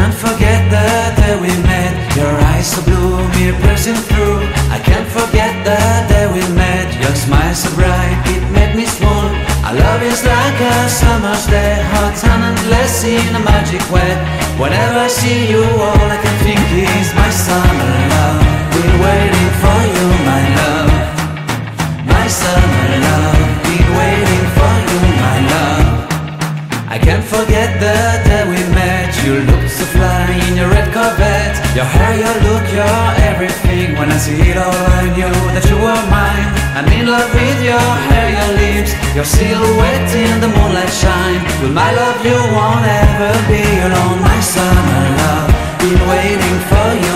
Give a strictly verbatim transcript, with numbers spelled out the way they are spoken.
can't forget the day we met. Your eyes so blue, me piercing through. I can't forget the day we met. Your smile so bright, it made me swoon. Our love is like a summer's day, hot and endless in a magic way. Whenever I see you, all I can think is my summer love. Been waiting for you, my love. My summer love. Been waiting for you, my love. I can't forget the day we met. You looked so fly in your red Corvette. Your hair, your look, your everything. When I see it all, I knew that you were mine. I'm in love with your hair, your lips, your silhouette in the moonlight shine. With my love you won't ever be alone. My summer love, been waiting for you.